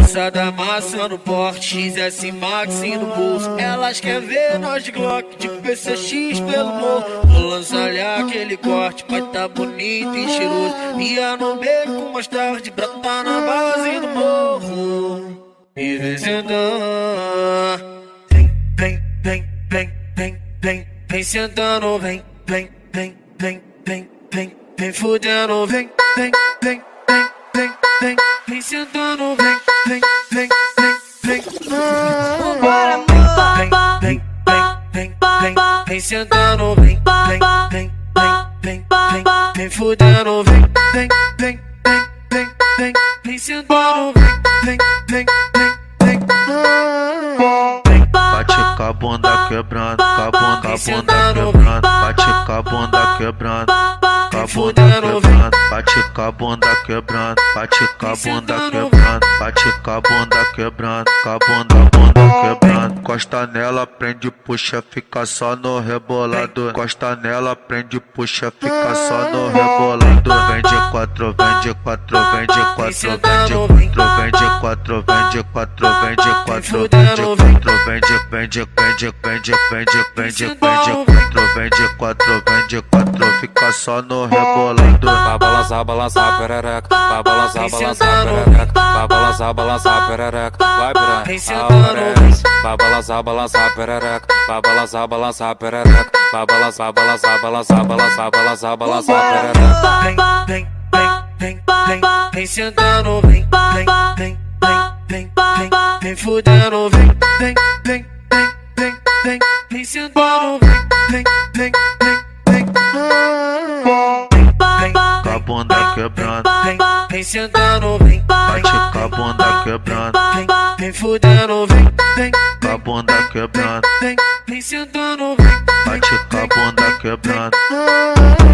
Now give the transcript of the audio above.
Criançada amassando porte, XS Max no bolso. Elas querem ver nós de Glock, de PCX pelo morro. Vou lançar-lhe aquele corte, vai tá bonito e cheiroso. Ia no beco, mostrar de brota na base do morro. E vem sentando, vem, vem, vem, vem, vem, vem sentando, vem, vem, vem, vem, vem, vem, vem fudendo, vem, vem, vem, vem, vem, vem, vem sentando, vem, vem, vem, vem, vem, Vambora, amor. Vem, vem, vem, vem, vem sentando, vem, vem, vem, vem, vem, vem fudendo, vem, vem, vem, vem, vem, vem, vem sentando, vem, vem, vem, vem, vem. Bate com a bunda quebrando, com a bunda quebrando, bate com a bunda quebrando, com a bunda quebrando, bate com a bunda quebrando, bate com a bunda quebrando, bate com a bunda quebrando, com a bunda quebrando. Costa nela, prende, puxa, fica só no rebolado. Costa nela, prende, puxa, fica só no rebolado. Vem de quatro, vem de quatro, vem de quatro, vem de quatro, vem de quatro, vem de quatro, vem de quatro, vem de quatro, vem de vem de quatro, vem de quatro, fica só no rebolado. Vai balançar, balançar perereca, vai balançar, balançar perereca, vai balançar, balançar perereca, vai piranha, vai balançar, balançar perereca, vai balançar, balançar perereca, vai balançar, balançar, balançar, balançar, balançar, balançar perereca. Vem, vem, vem, vem, vem, vem sentando, vem, vem, vem, vem, vem, vem fudendo, vem, vem, vem, vem, vem, vem sentando, vem, vem, vem, vem, com a bunda quebrando, vem sentando, vem, bate com a bunda quebrando, vem fudendo, vem, com a bunda quebrando, vem sentando, vem, bate com a bunda quebrando.